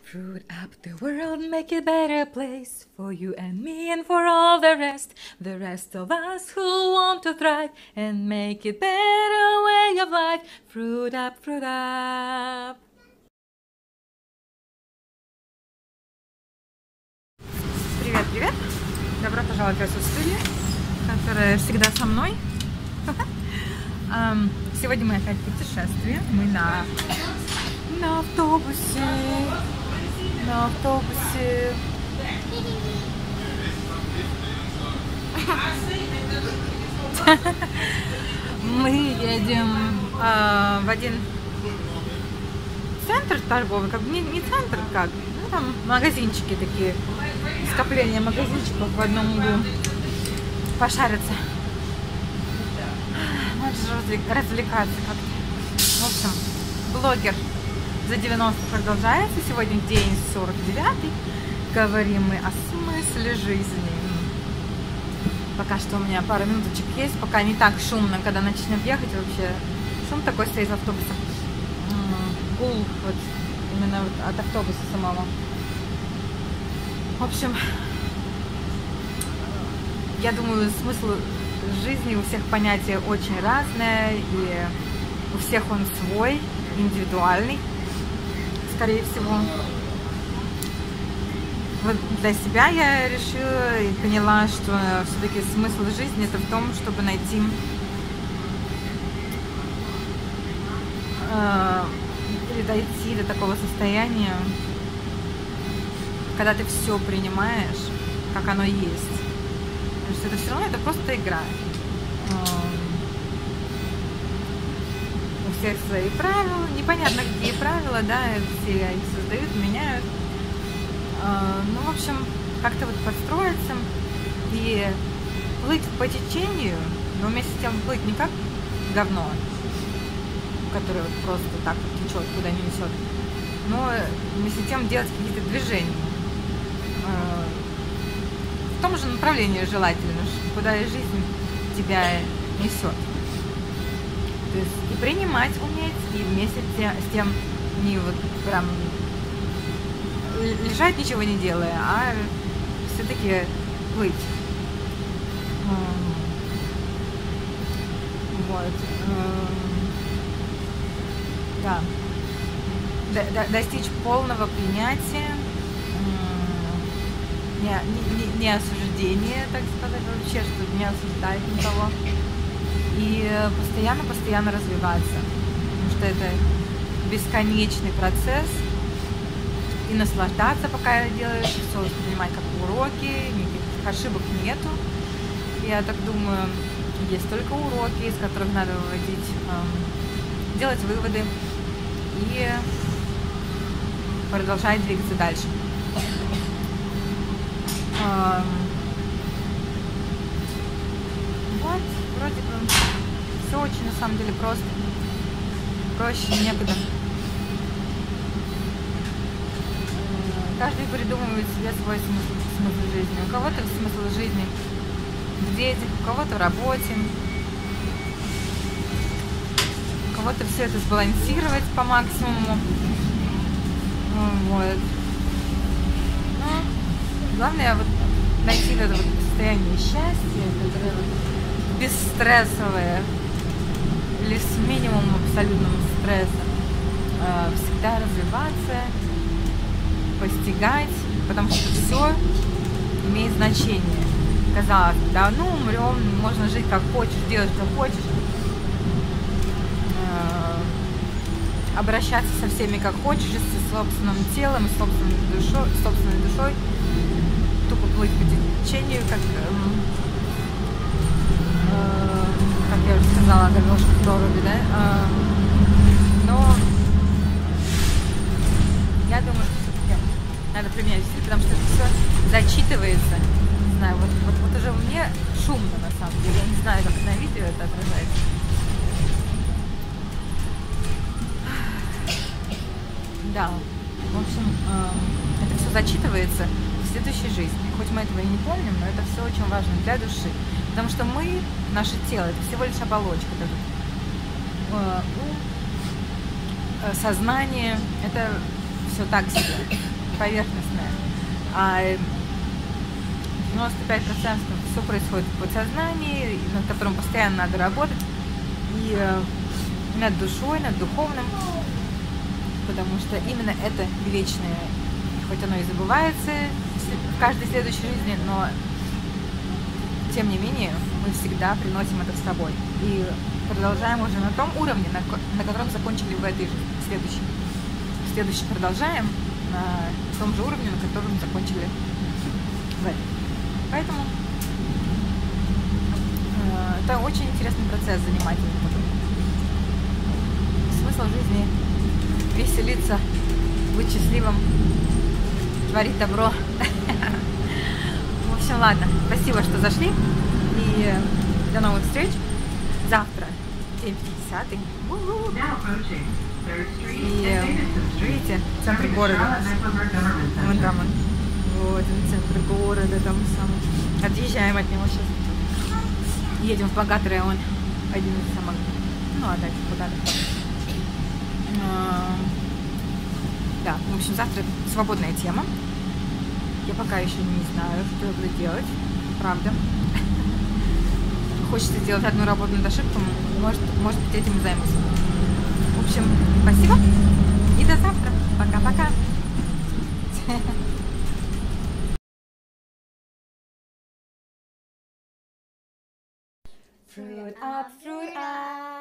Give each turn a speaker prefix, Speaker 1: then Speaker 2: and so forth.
Speaker 1: Fruit up the world, make it a better place for you and me and for all the rest of us who want to thrive and make it better way of life. Fruit up, fruit up. Привет, привет! Добро пожаловать в эту студию, которая всегда со мной. Сегодня мы опять в путешествии. Мы на автобусе. Мы едем в один центр торговый, как бы не центр, как, ну, там магазинчики такие, скопление магазинчиков в одном углу, пошариться. Надо же развлекаться как-то. В общем, блогер за 90 продолжается. Сегодня день 49. Говорим мы о смысле жизни. Пока что у меня пару минуточек есть, пока не так шумно, когда начнем ехать. Вообще шум такой стоит в автобусе. Гул вот именно вот от автобуса самого. В общем, я думаю, смысл жизни у всех понятие очень разное, и у всех он свой, индивидуальный, скорее всего. Вот для себя я решила и поняла, что все-таки смысл жизни это в том, чтобы найти или дойти до такого состояния, когда ты все принимаешь, как оно есть. Потому что это все равно это просто игра. У всех свои правила, непонятно какие правила, да, все их создают, меняют. Ну, в общем, как-то вот подстроиться и плыть по течению, но вместе с тем плыть не как говно, которое вот просто так вот течет, куда не несет, но вместе с тем делать какие-то движения в том же направлении желательно, куда и жизнь тебя несет. То есть и принимать уметь, и вместе с тем не вот прям лежать ничего не делая, а все-таки плыть. Вот. Да. Достичь полного принятия, не осуждения, так сказать, вообще, что не осуждать никого. И постоянно развиваться. Потому что это бесконечный процесс. И наслаждаться, пока делаешь, все воспринимать как уроки, никаких ошибок нету. Я так думаю, есть только уроки, из которых надо выводить, делать выводы и продолжать двигаться дальше. Вот, вроде бы все очень на самом деле просто. Проще некуда. Каждый придумывает себе свой смысл жизни. У кого-то смысл жизни в детях, у кого-то в работе. У кого-то все это сбалансировать по максимуму. Вот. Ну, главное вот найти это вот состояние счастья, которое вот бесстрессовое или с минимумом абсолютного стресса. Всегда развиваться, постигать, потому что все имеет значение. Казалось бы, да, ну умрем, можно жить как хочешь, делать что хочешь, обращаться со всеми как хочешь, со собственным телом, собственной душой, тупо плыть по течению, как я уже сказала, говёшка в проруби, да. Но я думаю, что надо применять все, потому что это все зачитывается. Не знаю, вот уже мне шумно на самом деле. Я не знаю, как на видео это отражается. Да, в общем, это все зачитывается в следующей жизни. Хоть мы этого и не помним, но это все очень важно для души. Потому что мы, наше тело, это всего лишь оболочка. Ум, сознание, это все так себе. поверхностное. А 95% все происходит в подсознании, над которым постоянно надо работать. И над душой, над духовным. Потому что именно это вечное, хоть оно и забывается в каждой следующей жизни, но тем не менее мы всегда приносим это с собой. И продолжаем уже на том уровне, на котором закончили в этой жизни. Следующий продолжаем на том же уровне, на котором закончили в этой. Поэтому это очень интересный процесс, занимательный такой. Смысл жизни — веселиться, быть счастливым, творить добро. В общем, ладно. Спасибо, что зашли. И до новых встреч. Завтра 9:50. И видите, центр города. Вон там он. Вот он, центр города, там самый. Отъезжаем от него сейчас. Едем в богатый район. Один из самых, ну, дальше богатых. Да, в общем, завтра свободная тема. Я пока еще не знаю, что я буду делать. Правда. Хочется сделать одну работу над ошибками. Может быть, этим и займусь. В общем, спасибо. И до завтра. Пока-пока. Fruit up, fruit up.